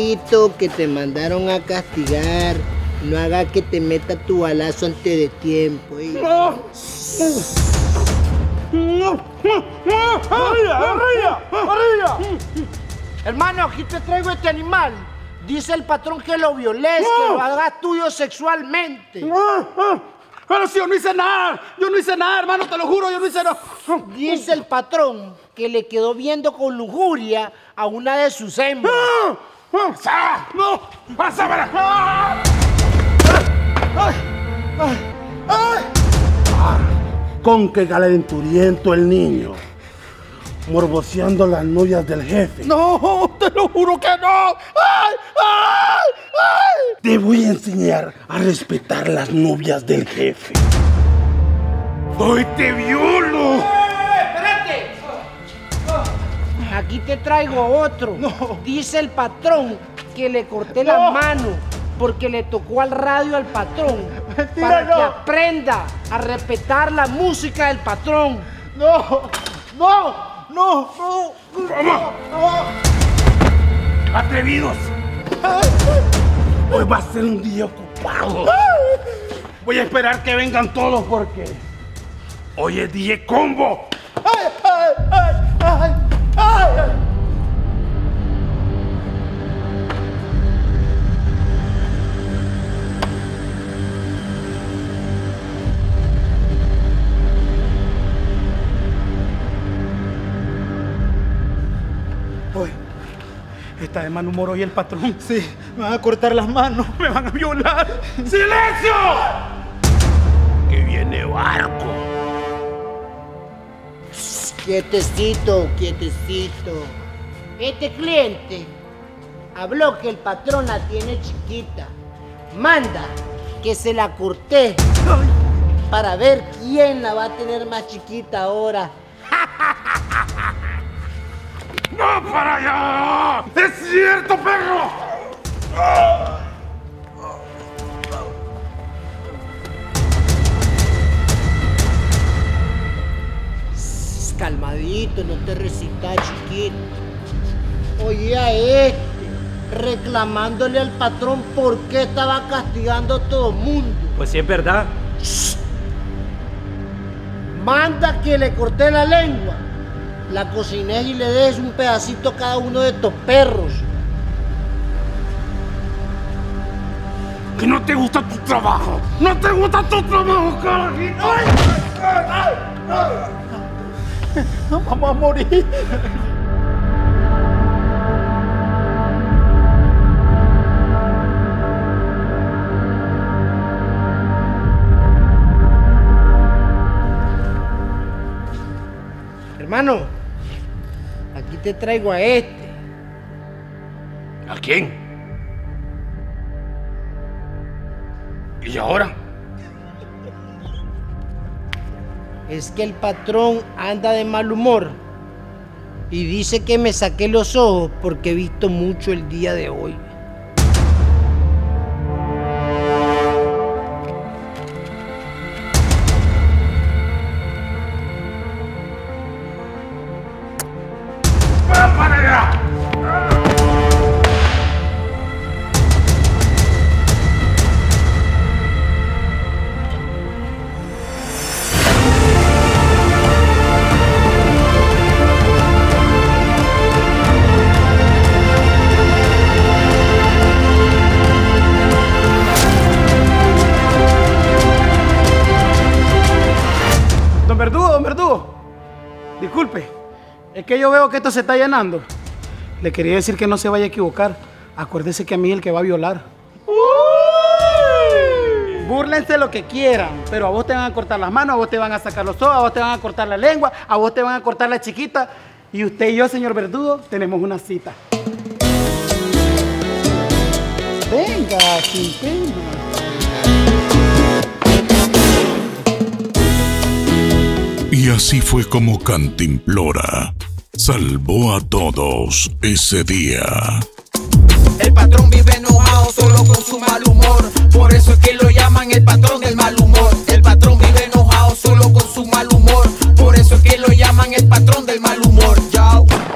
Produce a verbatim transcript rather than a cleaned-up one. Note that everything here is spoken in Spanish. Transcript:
hijito, que te mandaron a castigar. No haga que te meta tu balazo antes de tiempo. ¿Eh? No. No. ¡Arriba, arriba, arriba! Hermano, aquí te traigo este animal. Dice el patrón que lo violes, no. que lo hagas tuyo sexualmente. No. Pero si yo no hice nada, yo no hice nada, hermano, te lo juro, yo no hice nada. Dice el patrón que le quedó viendo con lujuria a una de sus hembras. ¡No! ¡No! ¡Pásamela! ¡Ay! ¡Ay! ¡Ay! Con que calenturiento el niño, morboseando las novias del jefe. ¡No! ¡Te lo juro que no! ¡Ay! ¡Ay! ¡Ay! Te voy a enseñar a respetar las novias del jefe. ¡Hoy te violo! ¡Eh, espérate! Aquí te traigo otro. No. Dice el patrón que le corté no. la mano porque le tocó al radio al patrón. Mentira, para no. que aprenda a respetar la música del patrón. ¡No! ¡No! ¡No! ¡No! ¡Vamos! ¡No! ¡Atrevidos! Hoy va a ser un día ocupado. Voy a esperar que vengan todos porque hoy es D J Combo. ¡Ay, ay, ay, ay, ay! Hoy está de mal humor hoy el patrón. Sí, me van a cortar las manos, me van a violar. ¡Silencio! Que viene barco. Quietecito, quietecito. Este cliente habló que el patrón la tiene chiquita. Manda que se la corté para ver quién la va a tener más chiquita ahora. ¡No para allá! ¡Es cierto, perro! Calmadito, no te recitas, chiquito. Oye a este, reclamándole al patrón por qué estaba castigando a todo el mundo. Pues sí, es verdad. Manda que le corté la lengua, la cociné y le des un pedacito a cada uno de estos perros. Que no te gusta tu trabajo. No te gusta tu trabajo, carajito. ¡Ay! ¡Ay! ¡Ay! ¡Ay! Vamos a morir. Hermano, aquí te traigo a este. ¿A quién? ¿Y ahora? Es que el patrón anda de mal humor y dice que me saqué los ojos porque he visto mucho el día de hoy. ¡Va para allá! Don Verdugo, don Verdugo. Disculpe, es que yo veo que esto se está llenando. Le quería decir que no se vaya a equivocar. Acuérdese que a mí es el que va a violar. ¡Uy! Búrlense lo que quieran, pero a vos te van a cortar las manos, a vos te van a sacar los ojos, a vos te van a cortar la lengua, a vos te van a cortar la chiquita. Y usted y yo, señor Verdugo, tenemos una cita. Venga, sin pena. Y así fue como Cantimplora salvó a todos ese día. El patrón vive enojado solo con su mal humor. Por eso es que lo llaman el patrón del mal humor. El patrón vive enojado solo con su mal humor. Por eso es que lo llaman el patrón del mal humor. Yao.